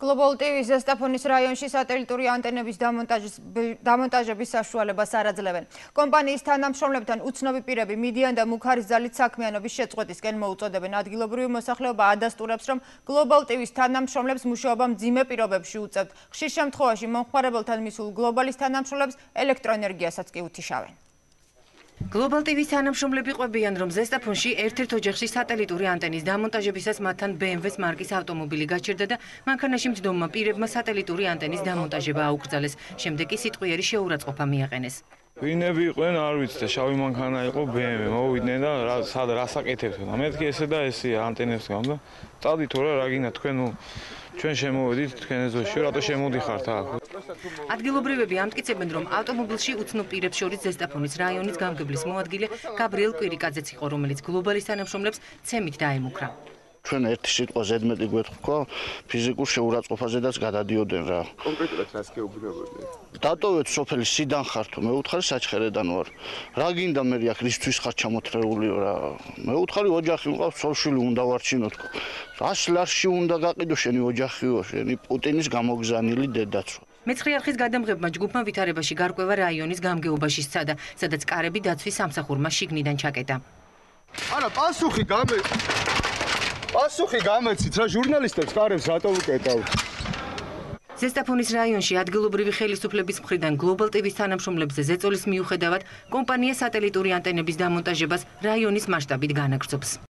გლობალ ტივის ზესტაფონის რაიონში სატელიტური ანტენების დამონტაჟების საშუალებას არ აძლევენ. კომპანიის თანამშრომლებთან უცნობი პირები მიდიან და მუქარის ძალით საქმიანობის შეწყვეტისკენ მოუწოდებენ. ადგილობრივი მოსახლეობა ადასტურებს, რომ გლობალ ტივის თანამშრომლებს მუშაობა მძიმე პირობებში უწევთ. ხშირ შემთხვევაში მომხმარებელთან მისულ გლობალის თანამშრომლებს ელექტროენერგიასაც კი უთიშავენ. გლობალ ტივის თანამშრომლები ყვებიან, რომ ზესტაფონში ერთ-ერთ ოჯახში სატელიტური ანტენის დამონტაჟებისას მათთან BMW-ს მარკის ავტომობილი გაჩერდა და მანქანაში მჯდომმა პირებმა სატელიტური ანტენის დამონტაჟება აუკრძალეს. შემდეგ კი სიტყვიერი შეურაცხყოფა მიაყენეს. ვინები იყვნენ, არ ვიცი და შავი მანქანა იყო BMW, მოვიდნენ და რას აკეთებდნენ. მეთქი ესე და ესე ანტენებს გამდა. წავდით თორე რა გინდა თქვენ ჩვენ შემოვედით თქვენ ეზოში, რატო შემოდიხართ აქ? ადგილობრივები ამტკიცებენ, რომ ავტომობილში უცნობ პირებს შორის ზესტაფონის რაიონის გამგებლის მოადგილე გაბრიელ კვირიკაძეც იყო, რომელიც გლობალის თანამშრომლებს ცემით დაემუქრა. ჩვენ ერთი სიტყვა ზედმეტი გვეთქვა, ფიზიკურ შეურაცხყოფაზედაც გადადიოდნენ რა. კონკრეტულად რას გეუბნებოდნენ? დატოვეთ სოფელი სიდან ხარ თუ მეუთხარი საჩხერედან ვარ. რა გინდა მე აქ რისთვის ხარ ჩამოთრეული რა. მეუთხარი ოჯახი მყავს, სოლშვილი უნდა ვარჩინოთ. რას ლარში უნდა გაყიდო შენი ოჯახიო, შენი პუტინის გამოგზანილი დედაცვა. მეცხრე არხის გადამღებმა ჯგუფმა ვითარებაში გარკვევა რაიონის გამგეობაში სცადა, სადაც კარები დაცვის სამსახურმა შიგნიდან ჩაკეტა. არა, პასუხი გამეცით რა ჟურნალისტებს კარებს რატო უკეტავთ? ზესტაფონის რაიონში ადგილობრივი ხელისუფლების მხრიდან გლობალ ტივის თანამშრომლებზე ზეწოლის მიუხედავად კომპანია სატელიტური ანტენების დამონტაჟებას რაიონის მასშტაბით განაგრძობს.